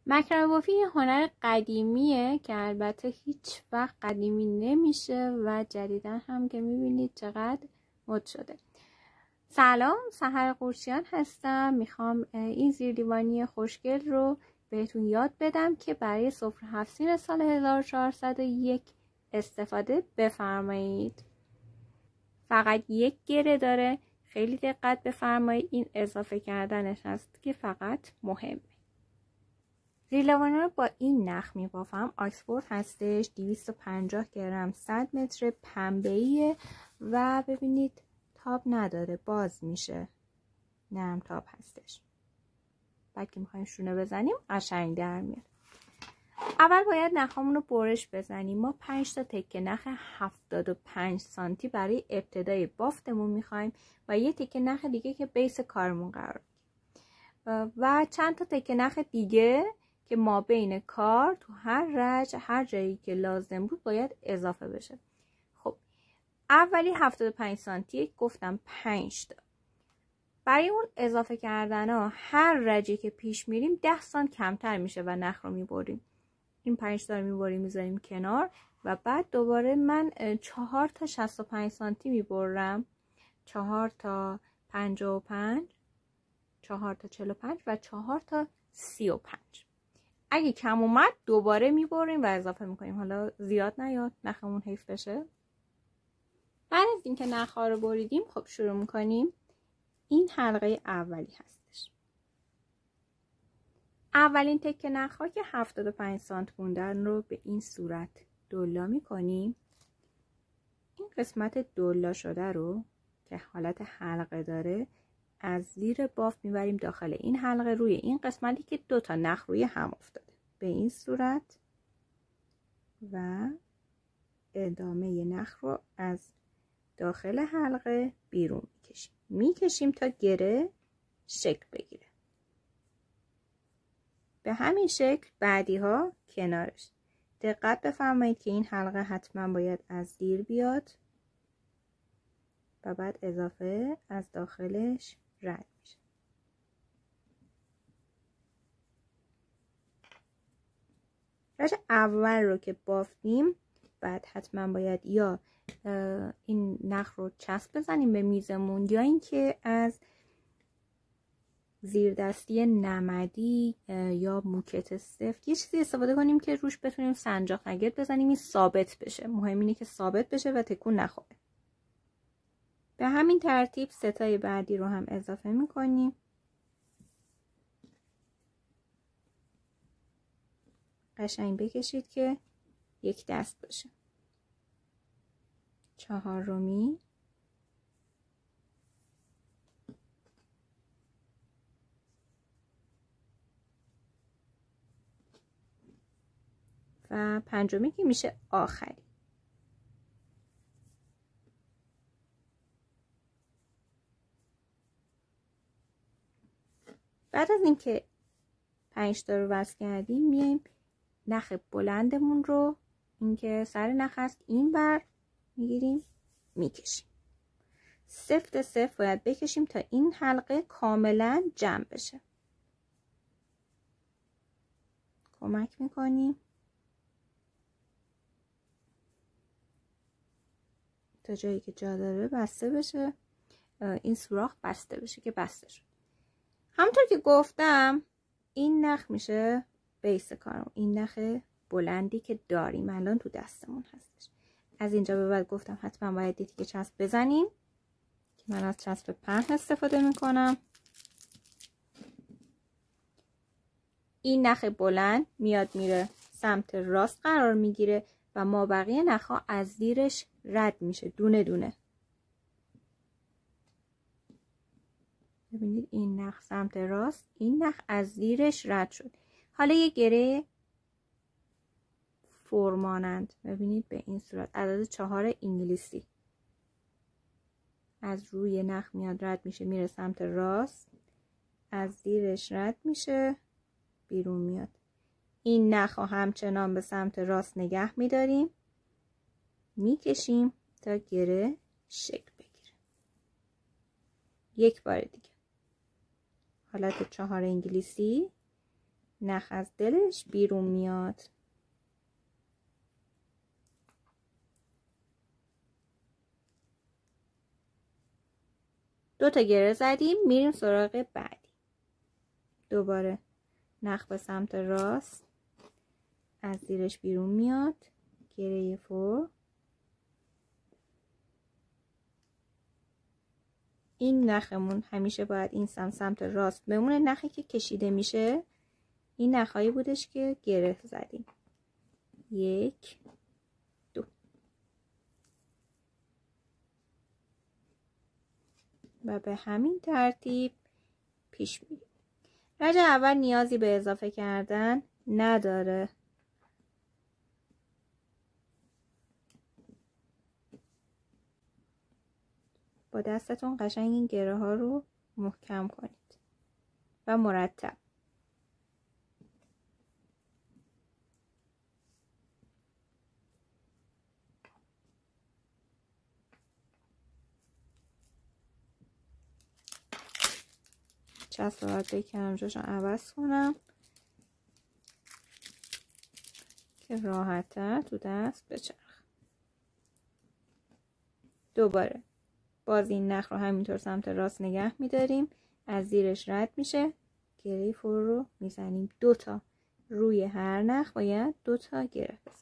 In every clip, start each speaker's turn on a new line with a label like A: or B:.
A: مکرمه بافی یه هنر قدیمیه که البته هیچ وقت قدیمی نمیشه و جدیدن هم که میبینید چقدر مد شده. سلام، سحر قورچیان هستم. میخوام این زیردیوانی خوشگل رو بهتون یاد بدم که برای سفره 7 سین سال 1401 استفاده بفرمایید. فقط یک گره داره، خیلی دقت بفرمایید، این اضافه کردنش هست که فقط مهمه. زیرلوانی رو با این نخ میبافم. آکسفورد هستش، 250 گرم، 100 متر، پنبه‌ایه و ببینید تاب نداره، باز میشه، نرم تاب هستش. بعد که میخوایم شونه بزنیم قشنگ در میاد. اول باید نخامون رو برش بزنیم. ما 5 تا تکه نخ 75 سانتی برای ابتدای بافتمون میخوایم و یه تکه نخ دیگه که بیس کارمون قرار و چند تا تکه نخ دیگه که ما بین کار تو هر رج هر جایی که لازم بود باید اضافه بشه. خب اولی 75 سانتی گفتم 5 تا. برای اون اضافه کردن ها هر رجی که پیش میریم 10 سانت کمتر میشه و نخ رو میبریم. این 5 تا رو میبریم میذاریم کنار و بعد دوباره من 4 تا 65 سانتی میبرم، 4 تا 55، 4 تا 45 و 4 تا 35. اگه کم اومد دوباره میبریم و اضافه میکنیم، حالا زیاد نیاد نخمون حیف بشه. بعد از اینکه نخ‌ها رو بریدیم خب شروع میکنیم. این حلقه اولی هستش. اولین تکه نخ‌ها که 75 سانت موندن رو به این صورت دولا میکنیم. این قسمت دولا شده رو که حالت حلقه داره از زیر بافت میبریم داخل این حلقه روی این قسمتی که 2 تا نخ روی هم افتاده به این صورت و ادامه نخ رو از داخل حلقه بیرون میکشیم تا گره شکل بگیره. به همین شکل بعدی ها کنارش. دقت بفرمایید که این حلقه حتما باید از زیر بیاد و بعد اضافه از داخلش رد میشه. رج اول رو که بافتیم بعد حتما باید یا این نخ رو چسب بزنیم به میزمون یا اینکه از زیردستی نمدی یا موکت سفت یه چیزی استفاده کنیم که روش بتونیم سنجاق نگرد بزنیم این ثابت بشه. مهم اینه که ثابت بشه و تکون نخوره. به همین ترتیب ستای بعدی رو هم اضافه میکنیم. قشنگ بکشید که یک دست باشه. چهارمی و پنجمی که میشه آخری. بعد از اینکه 5 تا رو وصل کردیم میایم نخ بلندمون رو، اینکه سر نخ است، این بر میگیریم میکشیم. سفت سفت باید بکشیم تا این حلقه کاملا جمع بشه. کمک میکنیم تا جایی که جا داره بسته بشه، این سوراخ بسته بشه که بسته شد. همونطور که گفتم این نخ میشه بیس کارم، این نخ بلندی که داریم الان تو دستمون هستش. از اینجا به بعد گفتم حتما باید دیدی که چسب بزنیم که من از چسب پهن استفاده میکنم. این نخ بلند میاد میره سمت راست قرار میگیره و ما بقیه نخها از زیرش رد میشه دونه دونه. ببینید این نخ سمت راست، این نخ از زیرش رد شد. حالا یه گره فرمانند ببینید به این صورت عدد 4 انگلیسی از روی نخ میاد رد میشه میره سمت راست، از زیرش رد میشه بیرون میاد. این نخ همچنان به سمت راست نگه میداریم میکشیم تا گره شکل بگیره. یک بار دیگه حالت 4 انگلیسی نخ از دلش بیرون میاد. دو تا گره زدیم، میریم سراغ بعدی. دوباره نخ به سمت راست از زیرش بیرون میاد، گره فور. این نخمون همیشه باید این سمت راست بمونه. نخی که کشیده میشه این نخهایی بودش که گره زدیم. 1 2 و به همین ترتیب پیش میریم. رج اول نیازی به اضافه کردن نداره. با دستتون قشنگ این گره ها رو محکم کنید و مرتب. چسب رو باید بکنم جاشو عوض کنم که راحت‌تر تو دست بچرخ. دوباره باز این نخ رو همینطور سمت راست نگه میداریم، از زیرش رد میشه، گره فور رو میزنیم. 2 تا روی هر نخ باید 2 تا گره بزنیم.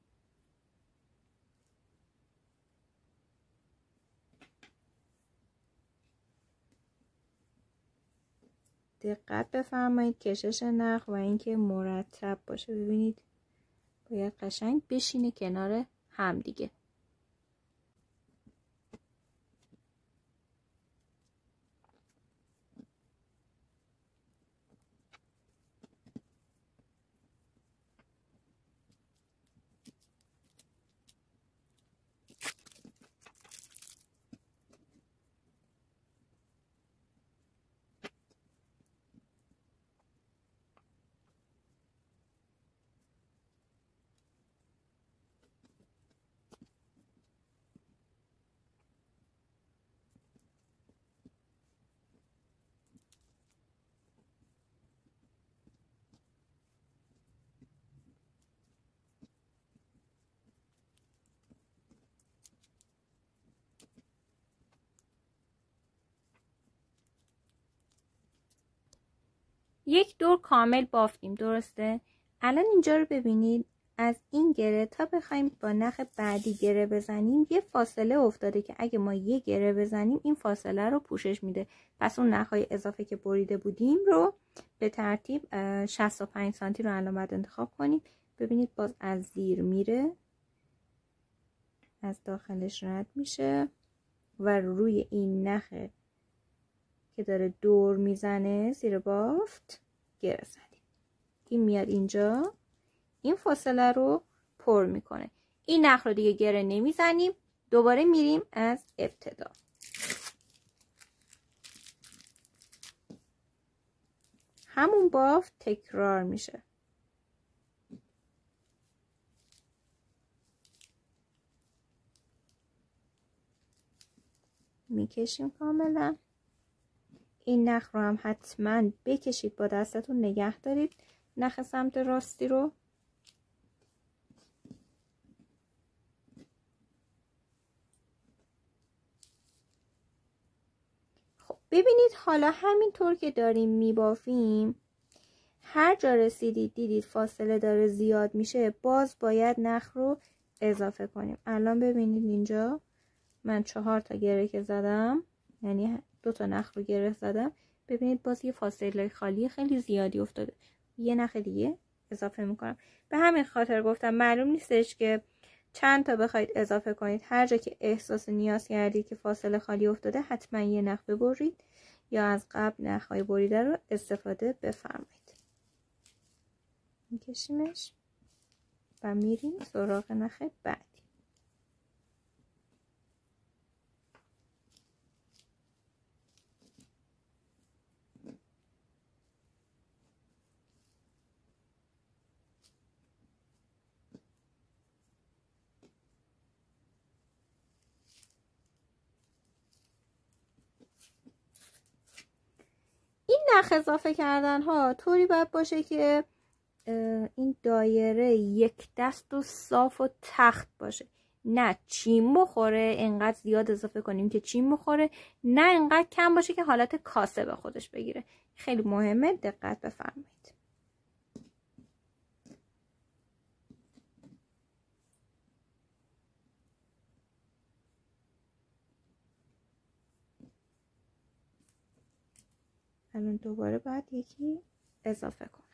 A: دقت بفرمایید کشش نخ و اینکه مرتب باشه. ببینید باید قشنگ بشینه کنار هم دیگه. یک دور کامل بافتیم، درسته؟ الان اینجا رو ببینید، از این گره تا بخوایم با نخ بعدی گره بزنیم یه فاصله افتاده که اگه ما یه گره بزنیم این فاصله رو پوشش میده. پس اون نخهای اضافه که بریده بودیم رو به ترتیب 65 سانتی رو الان باید انتخاب کنیم. ببینید باز از زیر میره، از داخلش رد میشه و روی این نخ که داره دور میزنه زیر بافت گره زدیم. این میاد اینجا، این فاصله رو پر میکنه. این نخ رو دیگه گره نمیزنیم، دوباره میریم از ابتدا. همون بافت تکرار میشه. میکشیم کاملا. این نخ رو هم حتما بکشید، با دستتون نگه دارید نخ سمت راستی رو. خب ببینید حالا همینطور که داریم میبافیم هر جا رسیدید دیدید فاصله داره زیاد میشه، باز باید نخ رو اضافه کنیم. الان ببینید اینجا من 4 تا گره که زدم، یعنی 2 تا نخ رو گره زدم، ببینید باز یه فاصله خالی خیلی زیادی افتاده. یه نخ دیگه اضافه میکنم. به همین خاطر گفتم معلوم نیستش که چند تا بخواید اضافه کنید، هر جا که احساس نیاز کردید که فاصله خالی افتاده حتما یه نخ ببرید یا از قبل نخهای بریده رو استفاده بفرمایید. میکشیمش و میریم سراغ نخ بعدی. این نخ اضافه کردن ها طوری باید باشه که این دایره یک دست و صاف و تخت باشه، نه چین بخوره انقدر زیاد اضافه کنیم که چین بخوره، نه انقدر کم باشه که حالت کاسه به خودش بگیره. خیلی مهمه، دقت بفرمایید. الان دوباره باید یکی اضافه کنم.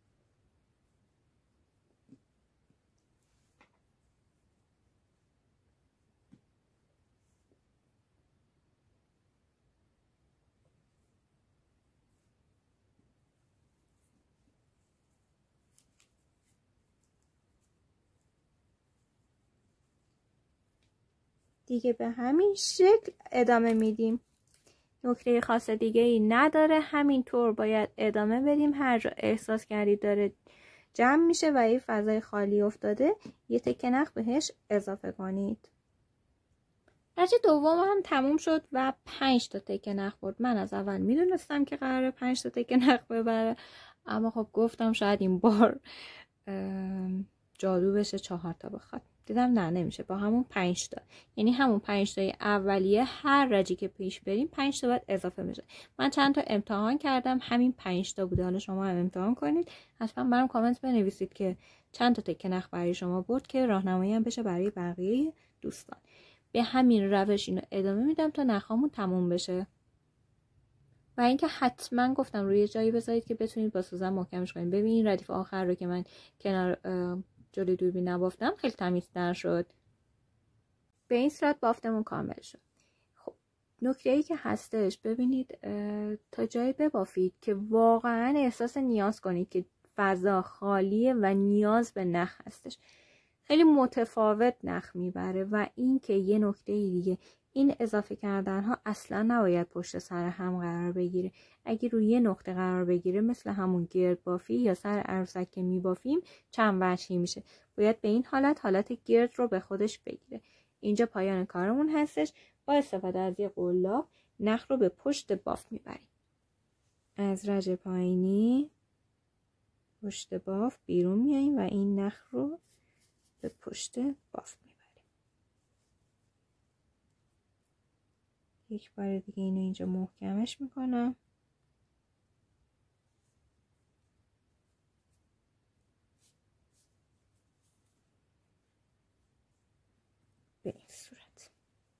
A: دیگه به همین شکل ادامه میدیم. نکته خاص دیگه ای نداره، همینطور باید ادامه بدیم. هر جا احساس کردید داره جمع میشه و این فضای خالی افتاده، یه تکه نخ بهش اضافه کنید. رج دوم هم تموم شد و 5 تا تکه نخ برد. من از اول میدونستم که قراره 5 تا تکه نخ ببره، اما خب گفتم شاید این بار جادو بشه 4 تا بخواد. دیدم نه نمیشه، با همون 5 تا، یعنی همون 5 تای اولیه هر رجی که پیش بریم 5 تا باید اضافه میشه. من چند تا امتحان کردم، همین 5 تا بوده. حالا شما هم امتحان کنید، حتما برام کامنت بنویسید که چند تا تکه نخ برای شما برد که راهنمایی هم بشه برای بقیه دوستان. به همین روش اینو ادامه میدم تا نخامون تموم بشه. و اینکه حتما گفتم روی جایی بذارید که بتونید با سوزن محکمش کنید. ببین ردیف آخر رو که من کنار جلوی دوربین نبافتم خیلی تمیزتر شد. به این صورت بافتمون کامل شد. خب نکته ای که هستش، ببینید تا جایی ببافید که واقعا احساس نیاز کنید که فضا خالیه و نیاز به نخ هستش. خیلی متفاوت نخ میبره. و این که یه نکته دیگه، این اضافه کردن ها اصلا نباید پشت سر هم قرار بگیره. اگه روی یه نقطه قرار بگیره مثل همون گرد بافی یا سر عروسک که میبافیم چند وجهی میشه. باید به این حالت گرد رو به خودش بگیره. اینجا پایان کارمون هستش. با استفاده از یه قلاب نخ رو به پشت بافت میبریم. از رج پایینی پشت بافت بیرون میاییم و این نخ رو به پشت بافت میبریم. یک بار دیگه اینو اینجا محکمش میکنم. به این صورت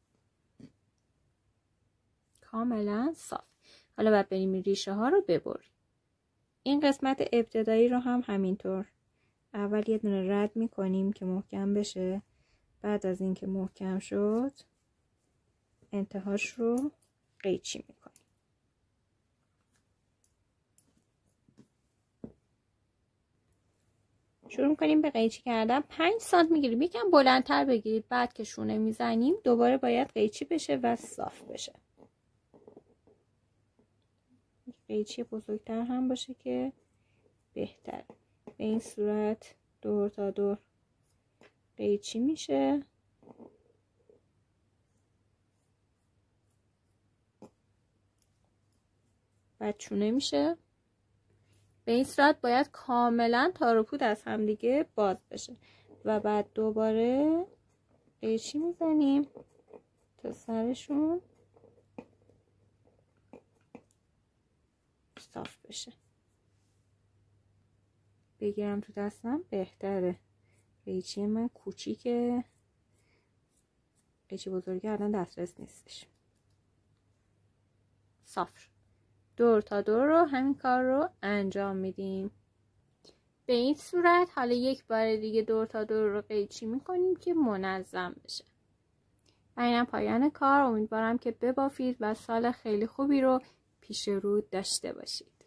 A: کاملا صاف. حالا باید بریم ریشه ها رو ببریم. این قسمت ابتدایی رو هم همینطور اول یه دونه رد میکنیم که محکم بشه. بعد از اینکه محکم شد انتهاش رو قیچی میکنیم. شروع میکنیم به قیچی کردن. 5 سانت میگیریم، یکم بلندتر بگیرید. بعد که شونه میزنیم دوباره باید قیچی بشه و صاف بشه. قیچی بزرگتر هم باشه که بهتره. به این صورت دور تا دور قیچی میشه. بعد چونه میشه. به این صورت باید کاملا تار و پود از هم دیگه باز بشه و بعد دوباره قیچی میزنیم تا سرشون صاف بشه. بگیرم تو دستم بهتره. قیچی من کوچیکه، قیچی بزرگی الان دسترس نیستش. صاف شد. دور تا دور رو همین کار رو انجام میدیم. به این صورت حالا یک بار دیگه دور تا دور رو قیچی میکنیم که منظم بشه. و اینم پایان کار. امیدوارم که ببافید و سال خیلی خوبی رو پیش رو داشته باشید.